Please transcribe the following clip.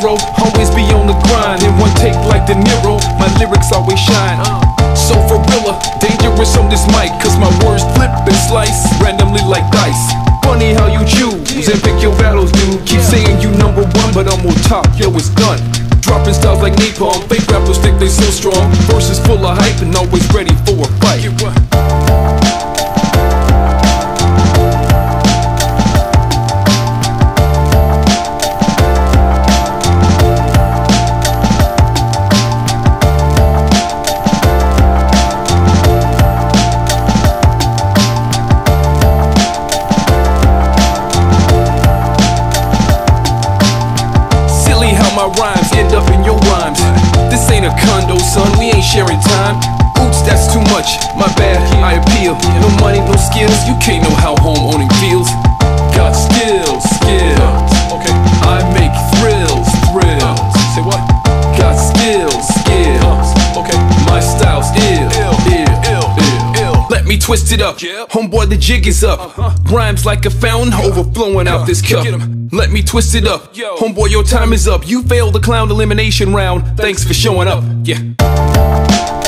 hero, always be on the grind. In one take like De Niro, my lyrics always shine. So for real, dangerous on this mic, cause my words flip and slice randomly like dice. Funny how you choose and pick your battles, dude. Keep saying you number one, but I'm on top, yo, it's done. Dropping styles like napalm, fake rappers think they so strong. Verses full of hype and always ready for a fight. My rhymes end up in your rhymes. This ain't a condo, son, we ain't sharing time. Oops, that's too much, my bad, I appeal. No money, no skills, you can't know how home owning feels. Got skills, okay. I make thrills. Say what? Got skills, okay. My style's ill. Let me twist it up, homeboy, the jig is up. Rhymes like a fountain, overflowing out this cup. Let me twist it up, homeboy, your time is up. You failed the clown elimination round, thanks for showing up, yeah.